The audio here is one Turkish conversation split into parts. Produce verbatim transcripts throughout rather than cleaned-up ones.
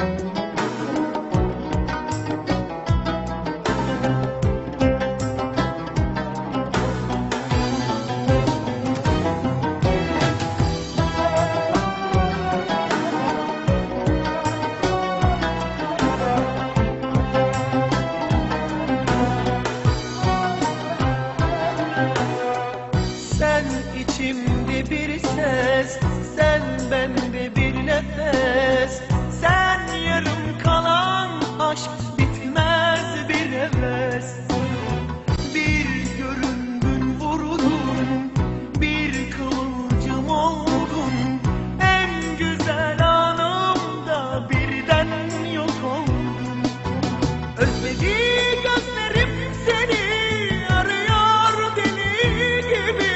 İçimde bir ses, sen bende bir nefes. Sen yarım kalan aşk, bitmez bir heves. Bir göründün vurdun, bir kıvılcım oldun. En güzel anımda birden yok oldun. Özledi gözlerim seni, arıyor deli gibi.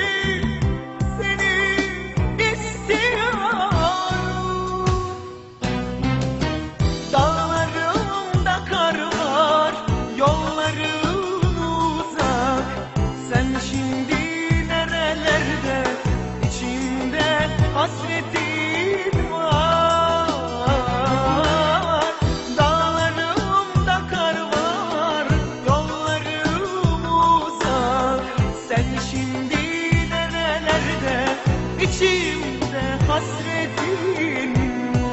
Dağlarımda kar var, yolların uzak. Sen şimdi nerelerde, içimde hasretin var. Dağlarımda kar var, yollarım uzak. Sen şimdi nerelerde, içimde hasretin var.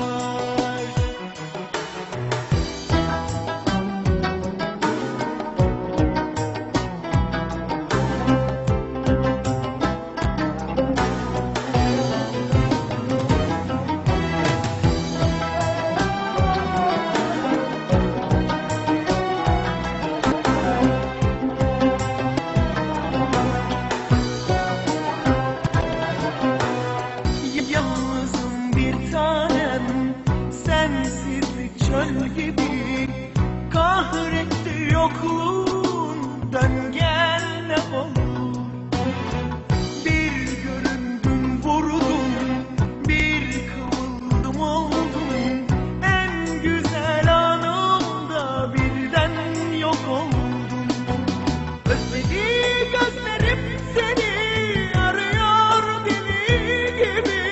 Yalnızım bir tanem, sensizlik çöl gibi. Kahretti yokluğun, dön gel ne olur. Bir göründün vurdun, bir kıvıldım oldun. En güzel anımda birden yok oldun. Özledi gözlerim seni, arıyor deli gibi.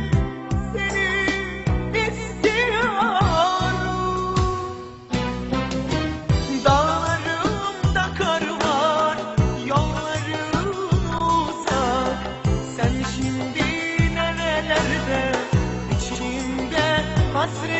Dağlarımda kar var, yolların uzak. Sen şimdi nerelerde, içimde hasret.